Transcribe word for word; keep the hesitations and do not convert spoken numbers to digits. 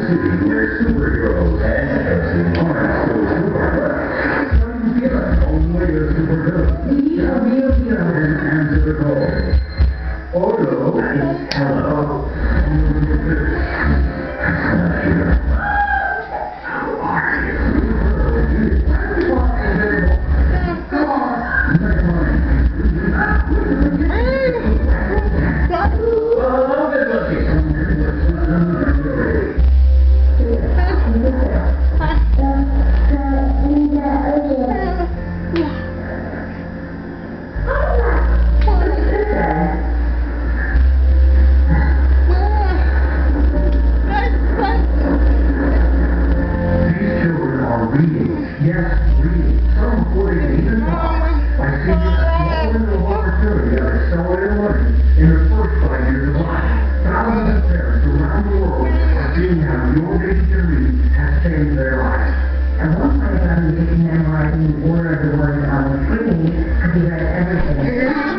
city where superheroes and heroes aren't so super. How do you feel it? Only a superhero. We need a real hero. And answer the call. Odo is hello. How are you? Come on. Never mind. Well, a little bit looking. Yes, reading. Some employees even talk by seeing a small window of opportunity of accelerated learning in the first five years of life. Thousands of parents around the world are seeing how your ability to read has changed their lives. And once I got into memorizing the order of the words on the screen, because he read everything.